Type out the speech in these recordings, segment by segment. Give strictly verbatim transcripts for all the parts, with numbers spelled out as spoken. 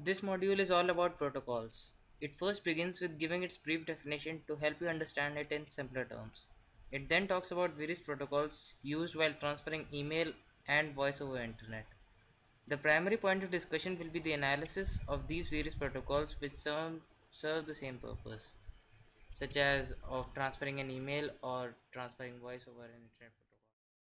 This module is all about protocols. It first begins with giving its brief definition to help you understand it in simpler terms. It then talks about various protocols used while transferring email and voice over internet. The primary point of discussion will be the analysis of these various protocols which serve, serve the same purpose, such as of transferring an email or transferring voice over an internet protocol.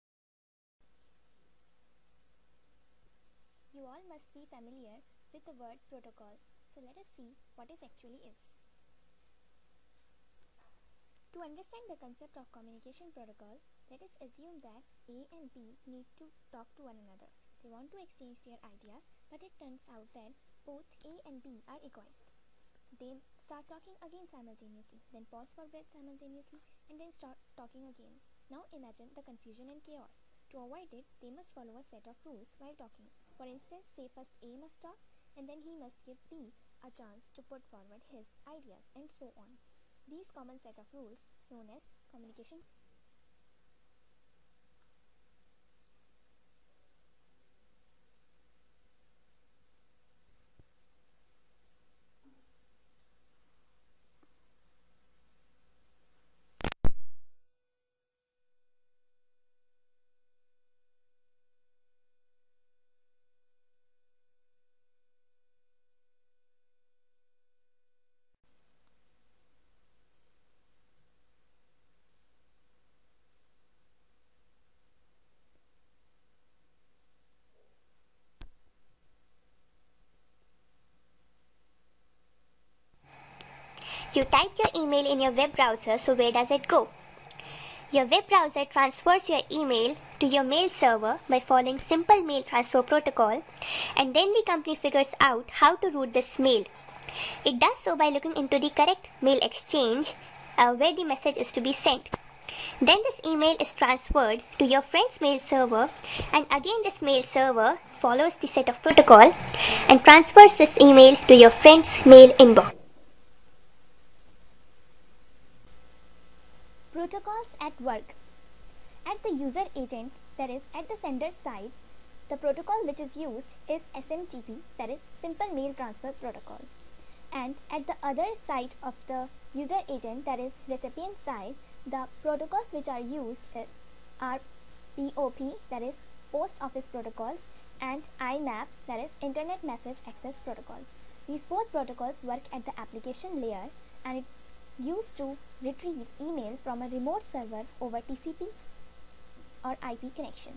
You all must be familiar with the word protocol, so let us see what it actually is. To understand the concept of communication protocol, let us assume that A and B need to talk to one another. They want to exchange their ideas, but it turns out that both A and B are egoist. They start talking again simultaneously, then pause for breath simultaneously, and then start talking again. Now imagine the confusion and chaos. To avoid it, they must follow a set of rules while talking. For instance, say first A must talk, and then he must give B a chance to put forward his ideas, and so on. These common set of rules, known as communication. You type your email in your web browser, so where does it go? Your web browser transfers your email to your mail server by following simple mail transfer protocol, and then the company figures out how to route this mail. It does so by looking into the correct mail exchange uh, where the message is to be sent. Then this email is transferred to your friend's mail server, and again this mail server follows the set of protocol and transfers this email to your friend's mail inbox. Protocols at work. At the user agent, that is at the sender side, the protocol which is used is S M T P, that is Simple Mail Transfer Protocol. And at the other side of the user agent, that is recipient side, the protocols which are used are P O P, that is Post Office Protocols, and I M A P, that is Internet Message Access Protocols. These both protocols work at the application layer, and it used to retrieve email from a remote server over T C P or I P connection.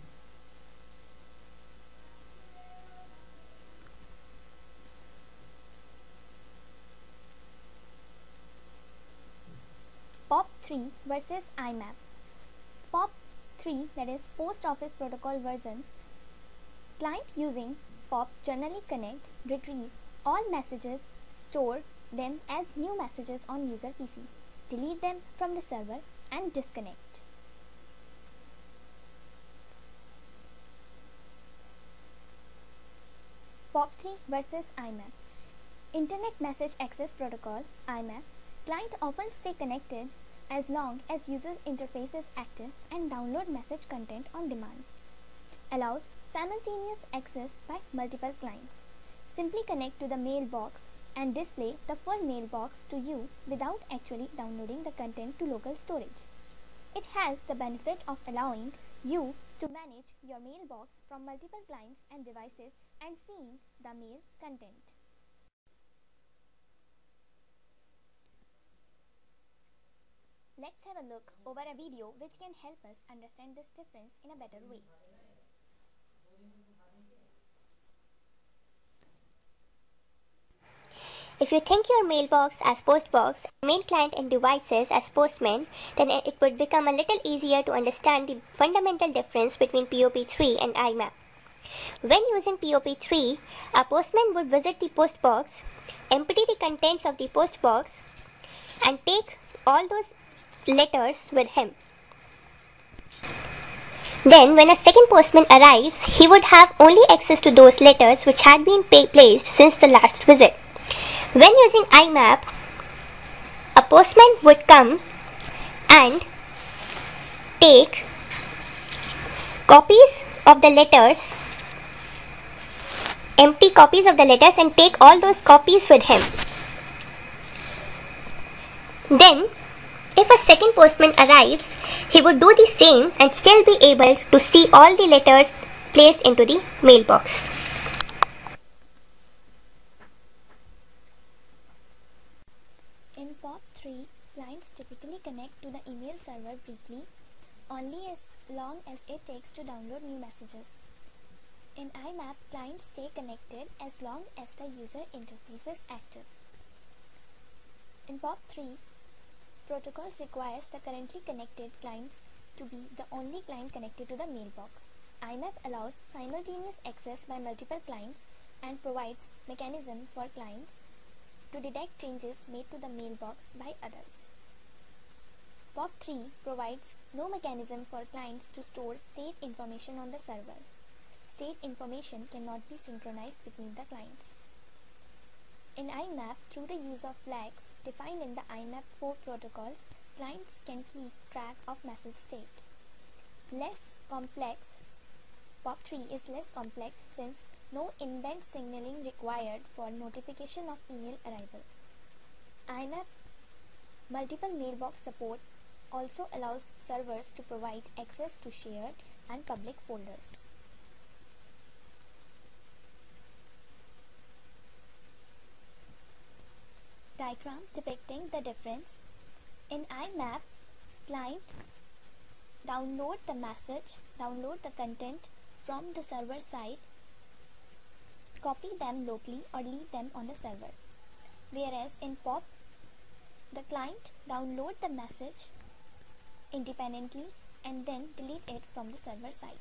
P O P three versus I M A P. P O P three, that is Post Office Protocol version, client using P O P generally connect, retrieve all messages, store them as new messages on user P C, delete them from the server, and disconnect. P O P three versus I M A P. Internet Message Access Protocol, I M A P, client often stay connected as long as user interface is active and download message content on demand. Allows simultaneous access by multiple clients. Simply connect to the mailbox and display the full mailbox to you without actually downloading the content to local storage. It has the benefit of allowing you to manage your mailbox from multiple clients and devices and seeing the mail content. Let's have a look over a video which can help us understand this difference in a better way. If you think your mailbox as postbox, mail client and devices as postman, then it would become a little easier to understand the fundamental difference between P O P three and I M A P. When using P O P three, a postman would visit the postbox, empty the contents of the postbox, and take all those letters with him. Then, when a second postman arrives, he would have only access to those letters which had been placed since the last visit. When using I M A P, a postman would come and take copies of the letters empty copies of the letters and take all those copies with him. Then, if a second postman arrives, he would do the same and still be able to see all the letters placed into the mailbox. In P O P three, clients typically connect to the email server briefly, only as long as it takes to download new messages. In I MAP, clients stay connected as long as the user interface is active. In P O P three, protocols requires the currently connected clients to be the only client connected to the mailbox. I MAP allows simultaneous access by multiple clients and provides mechanism for clients to detect changes made to the mailbox by others. P O P three provides no mechanism for clients to store state information on the server. State information cannot be synchronized between the clients. In I MAP, through the use of flags defined in the I MAP four protocols, clients can keep track of message state. Less complex, P O P three is less complex since no inbound signaling required for notification of email arrival. I MAP multiple mailbox support also allows servers to provide access to shared and public folders. Diagram depicting the difference. In I MAP, client download the message, download the content from the server side, copy them locally or leave them on the server. Whereas in P O P, the client download the message independently and then delete it from the server side.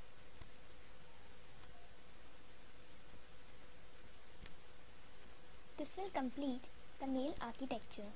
This will complete the mail architecture.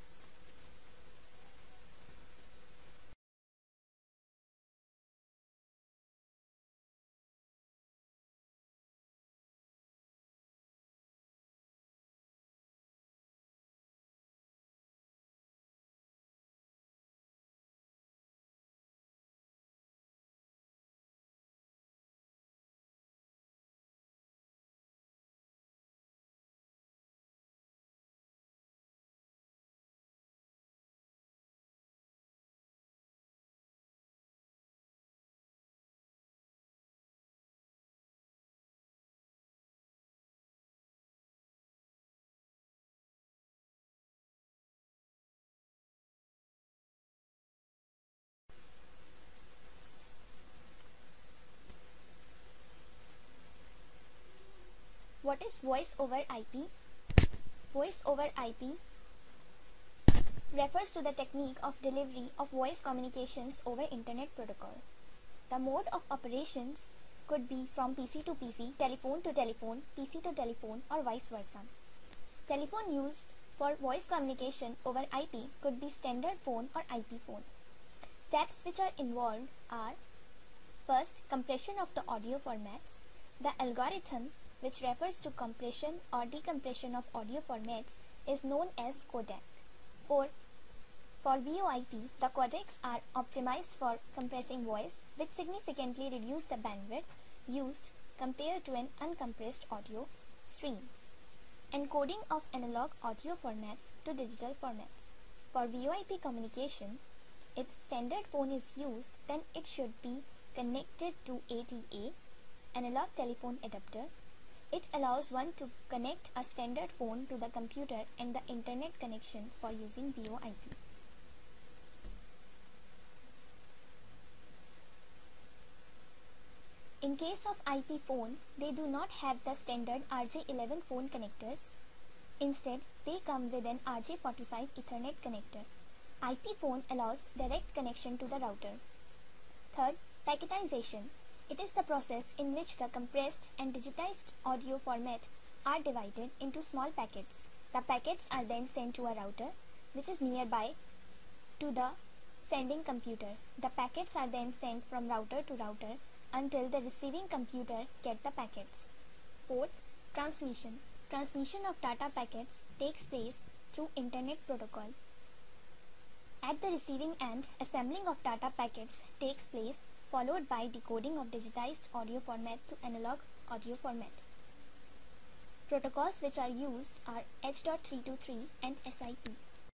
What is voice over I P? Voice over I P refers to the technique of delivery of voice communications over Internet Protocol. The mode of operations could be from P C to P C, telephone to telephone, P C to telephone, or vice versa. Telephone used for voice communication over I P could be standard phone or I P phone. Steps which are involved are: first, compression of the audio formats. The algorithm which refers to compression or decompression of audio formats is known as codec. For, for V O I P, the codecs are optimized for compressing voice, which significantly reduce the bandwidth used compared to an uncompressed audio stream. Encoding of analog audio formats to digital formats. For V O I P communication, if standard phone is used, then it should be connected to A T A, analog telephone adapter. It allows one to connect a standard phone to the computer and the internet connection for using V O I P. In case of I P phone, they do not have the standard R J eleven phone connectors. Instead, they come with an R J forty-five Ethernet connector. I P phone allows direct connection to the router. Third, packetization. It is the process in which the compressed and digitized audio format are divided into small packets. The packets are then sent to a router, which is nearby to the sending computer. The packets are then sent from router to router until the receiving computer gets the packets. Fourth, transmission. Transmission of data packets takes place through Internet Protocol. At the receiving end, assembling of data packets takes place, followed by decoding of digitized audio format to analog audio format. Protocols which are used are H dot three two three and S I P.